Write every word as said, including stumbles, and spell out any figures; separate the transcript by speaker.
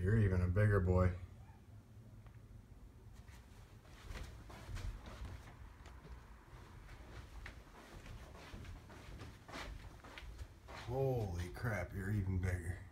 Speaker 1: You're even a bigger boy. Holy crap, you're even bigger.